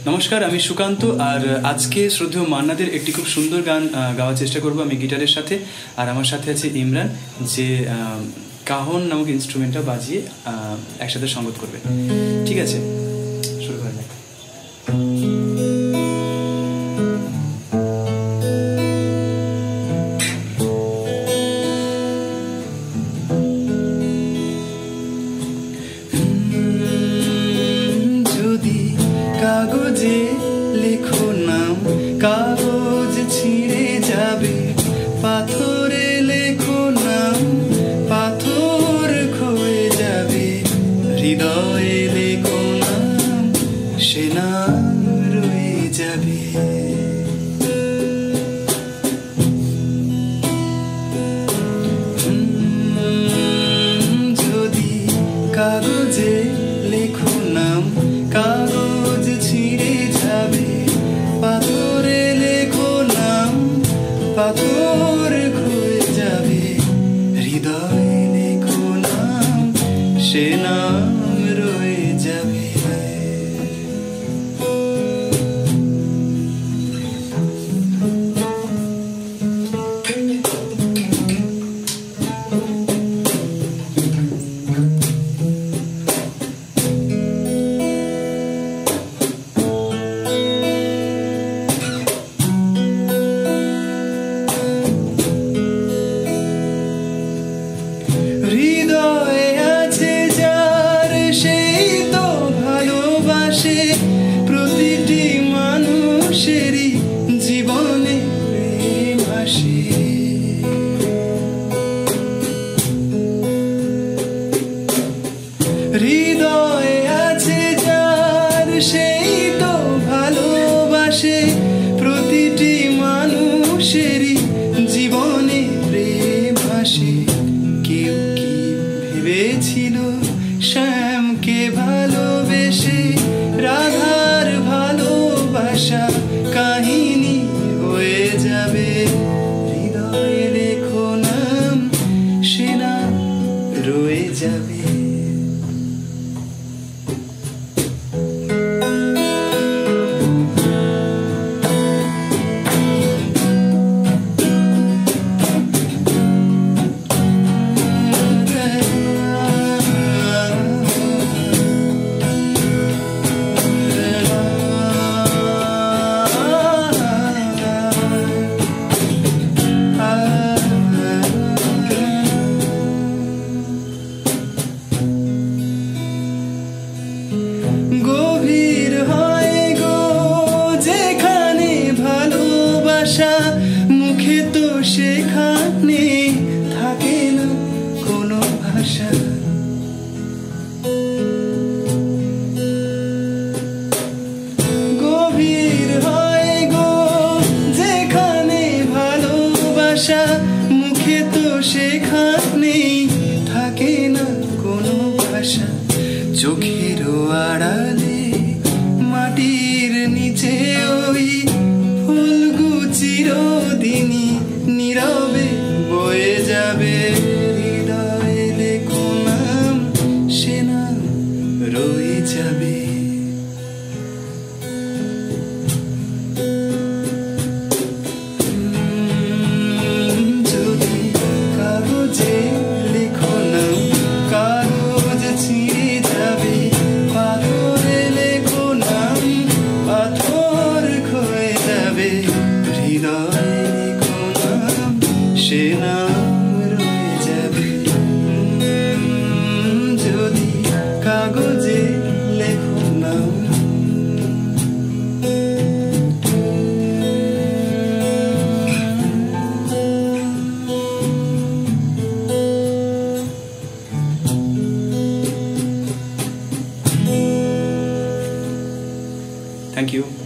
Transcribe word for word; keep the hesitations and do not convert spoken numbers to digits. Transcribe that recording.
নমস্কার, আমি সুকান্ত। আর আজকে শ্রদ্ধেয় মান্নাদের একটি খুব সুন্দর গান গাওয়ার চেষ্টা করব আমি গিটারের সাথে। আর আমার সাথে আছে ইমরান, যে কাহন নামক ইনস্ট্রুমেন্টটা বাজিয়ে একসাথে সঙ্গত করবে। ঠিক আছে, শুরু করা যাক। কাগজে লেখো নাম, কাগজ ছিঁড়ে যাবে, পাথরে লেখো নাম, পাথর ক্ষয়ে যাবে, হৃদয়ে লেখো নাম, সে নাম রয়ে যাবে। যদি কাগজে লেখো নাম, কাগজ ছিঁড়ে যাবে, পাথরে লেখো নাম, পাথর ক্ষয়ে যাবে, হৃদয়ে লেখো নাম, সে নাম রয়ে যাবে। হৃদয়ে আছে যার, সেই তো ভালোবাসে, প্রতিটি মানুষেরই জীবনে প্রেম আসে। হৃদয়ে আছে যার, সেই তো ভালোবাসে, প্রতিটি মানুষেরই জীবনে প্রেম আসে। কেউ কি ভেবেছিল শ্যামকে ভালোবেসে রাধার ভালোবাসা কাহিনী হয়ে যাবে, হৃদয়ে লেখো নাম, সে নাম রয়ে যাবে। গভীর হয় গো যেখানে ভালোবাসা, মুখে তো সেখানে থাকে না কোনো ভাষা। গভীর হয় গো যেখানে ভালোবাসা, মুখে তো সেখানে থাকে না কোনো ভাষা। চোখেরও আড়ালে মাটির নিচে ওই ফুলগু চিরদিনই নীরবে বয়ে যাবে, হৃদয়ে লেখো নাম, সে নাম রয়ে যাবে। যদি কাগজে লেখো নাম, কাগজ ছিঁড়ে যাবে, পাথরে লেখো নাম, পাথর ক্ষয়ে যাবে, হৃদয়ে লেখো নাম, সে নাম রয়ে যাবে। যদি কাগজে লেখো নাম। Thank you.